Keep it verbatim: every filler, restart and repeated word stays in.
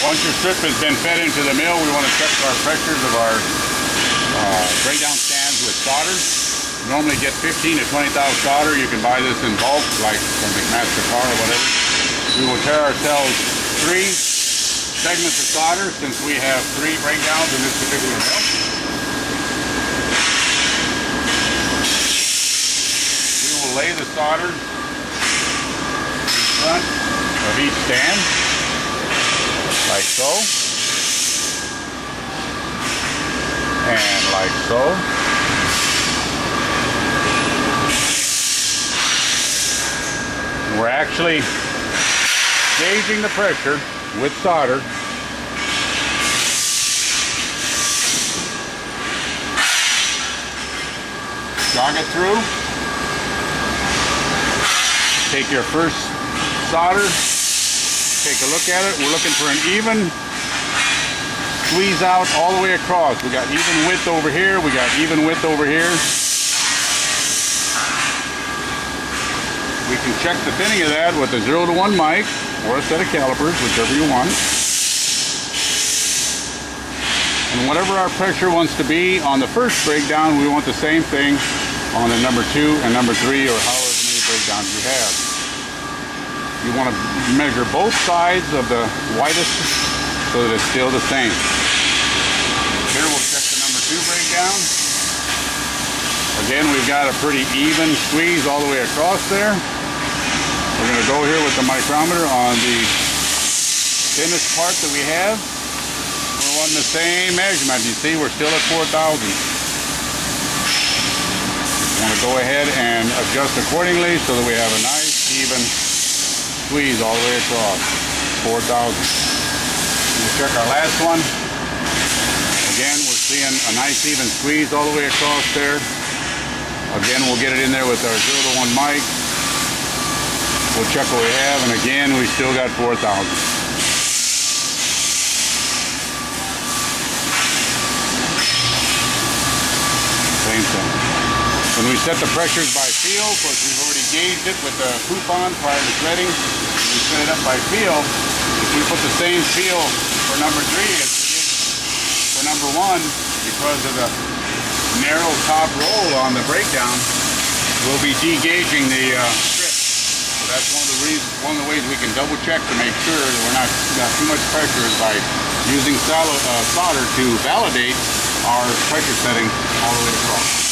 Once your strip has been fed into the mill, we want to check our pressures of our uh, breakdown stands with solder. You normally get fifteen to twenty thousand solder. You can buy this in bulk, like from McMaster Car or whatever. We will tear ourselves three segments of solder since we have three breakdowns in this particular mill. We will lay the solder in front of each stand, like so, and like so. We're actually gauging the pressure with solder. Jog it through. Take your first solder. Take a look at it. We're looking for an even squeeze out all the way across. We got even width over here. We got even width over here. We can check the thinning of that with a zero to one mic or a set of calipers, whichever you want. And whatever our pressure wants to be on the first breakdown, we want the same thing on the number two and number three, or however many breakdowns you have. You want to measure both sides of the widest so that it's still the same. Here we'll check the number two breakdown. Again, we've got a pretty even squeeze all the way across there. We're going to go here with the micrometer on the thinnest part that we have. We're wanting the same measurement. You see, we're still at four thousand. We're going to go ahead and adjust accordingly so that we have a nice, even squeeze all the way across. four thousand. We'll check our last one. Again, we're seeing a nice, even squeeze all the way across there. Again, we'll get it in there with our zero to one mic. We'll check what we have, and again, we still got four thousand. Same thing. When we set the pressures by feel, of course, we've already gauged it with the coupon prior to threading. We set it up by feel. If we put the same feel for number three as we did for number one, because of the narrow top roll on the breakdown, we'll be de-gauging the uh, strip. So that's one of the reasons, one of the ways we can double check to make sure that we're not got too much pressure is by using solder, uh, solder to validate our pressure setting all the way across.